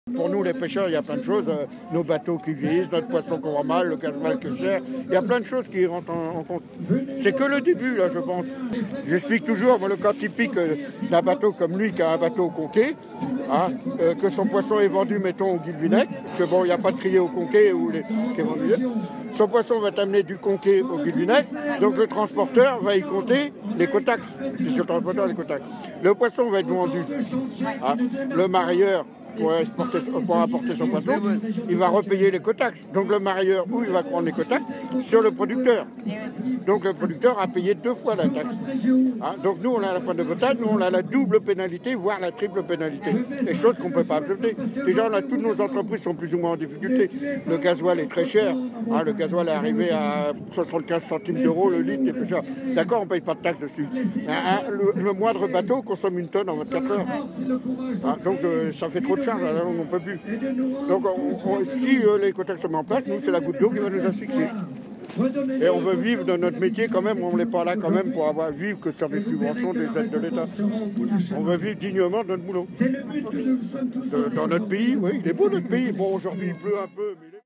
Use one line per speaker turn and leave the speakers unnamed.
Pour nous, les pêcheurs, il y a plein de choses. Nos bateaux qui vieillissent, notre poisson qu'on vend mal, le gasoil qui est cher. Il y a plein de choses qui rentrent en compte. C'est que le début, là, je pense. J'explique toujours, moi, le cas typique d'un bateau comme lui, qui a un bateau au conquet, hein, que son poisson est vendu, mettons, au Guilvinec, parce que bon, il n'y a pas de crier au conquet qui est vendu. Son poisson va être amené du conquet au Guilvinec, donc le transporteur va y compter l'écotaxe. C'est sur le transporteur l'écotaxe. Le poisson va être vendu. Hein, le marieur, pour apporter son poisson, il va repayer l'écotaxe. Donc le marieur, où il va prendre l'écotaxe sur le producteur. Donc le producteur a payé 2 fois la taxe. Hein, donc nous, on a la pointe de quota, nous, on a la double pénalité, voire la triple pénalité. Des choses qu'on ne peut pas accepter. Déjà, toutes nos entreprises sont plus ou moins en difficulté. Le gasoil est très cher. Hein, le gasoil est arrivé à 75 centimes d'euros le litre, et plus cher. D'accord, on ne paye pas de taxe dessus. Le moindre bateau consomme 1 tonne en 24 heures. Hein, donc ça fait trop de charge, alors on ne peut plus. Donc si l'écotaxe se met en place, nous, c'est la goutte d'eau qui va nous asphyxier. Et on veut vivre de notre métier quand même, on n'est pas là quand même pour vivre que sur des subventions, des aides de l'État. On veut vivre dignement de notre boulot. Dans notre pays, oui, il est beau notre pays. Bon, aujourd'hui il pleut un peu, mais